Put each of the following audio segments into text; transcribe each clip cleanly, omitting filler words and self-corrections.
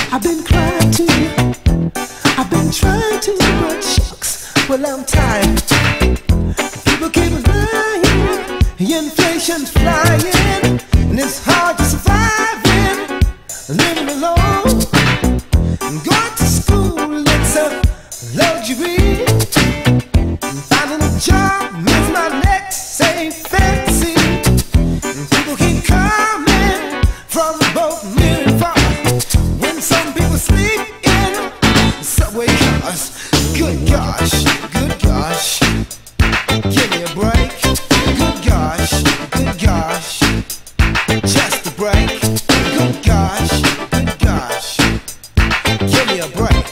I've been crying too. I've been trying to, but shucks, well I'm tired. People keep lying, inflation's flying, and it's hard to survive in living alone. Going to school, it's a luxury. Finding a job means my next ain't fancy. People keep coming from both near and far. When some people sleep in subway cars, good gosh, give me a break. Good gosh, just a break. Good gosh, give me a break.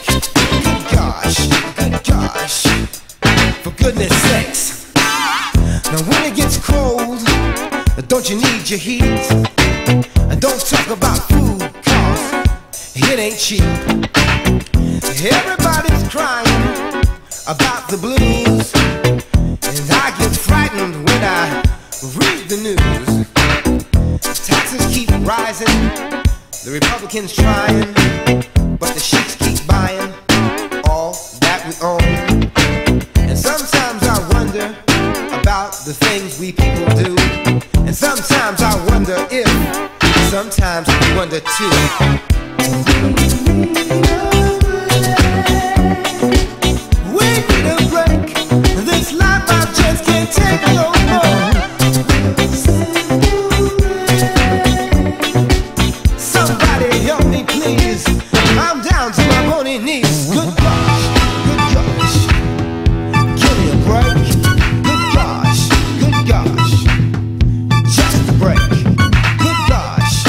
Good gosh, for goodness sakes. Now when it gets cold, don't you need your heat? And don't talk about food costs, it ain't cheap. Everybody's crying about the blues, and I get frightened when I read the news. Taxes keep rising, the Republicans trying, but the sheiks keep buying all that we own. And sometimes I wonder about the things we people do, and sometimes I wonder if, sometimes we wonder too. We need a break. This life I just can't take no more. Somebody help me please. I'm down to my bony knees. Good gosh, give me a break. Good gosh, just a break. Good gosh,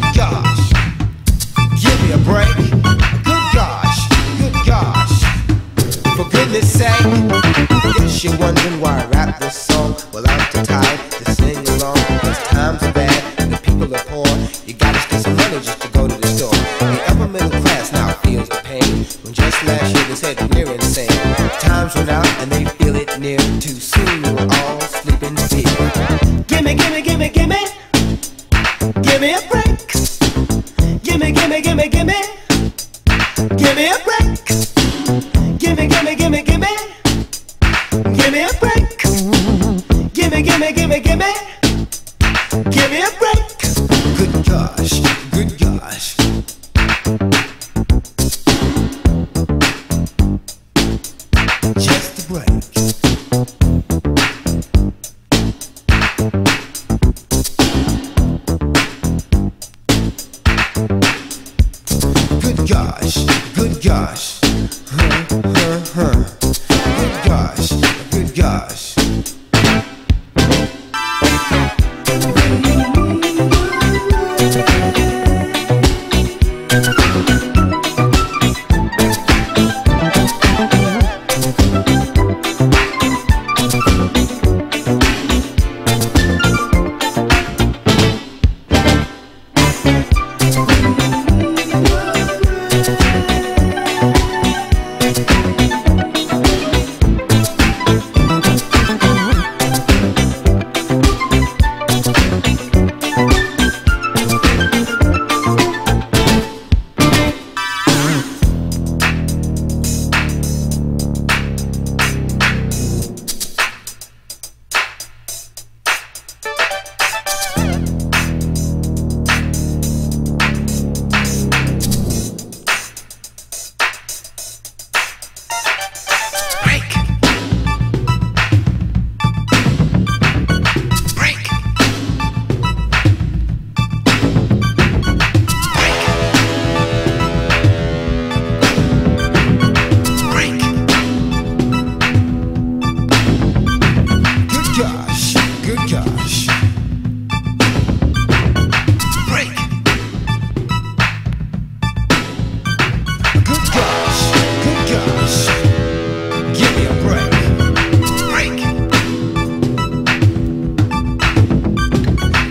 give me a break. Good gosh, for goodness sake. Guess you're wondering why I rap this song. Well, I'm too tired to sing along, because times are bad and the people are poor. You gotta spend some money just to go to the store. The upper middle class now feels the pain, when just last year they said we're insane. Times run out and they feel it near. Too soon we're all sleeping here. Gimme a break. Gimme a break. Give me a break. Give me a break. Give me a break. Good gosh. Just a break. Good gosh. Good gosh.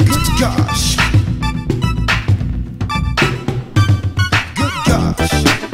Gosh.